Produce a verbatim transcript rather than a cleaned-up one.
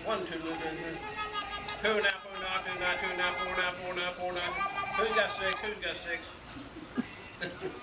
One, two, two, two, two now, four now, two now, two now, four now, four now, four now. Who's got six? Who's got six?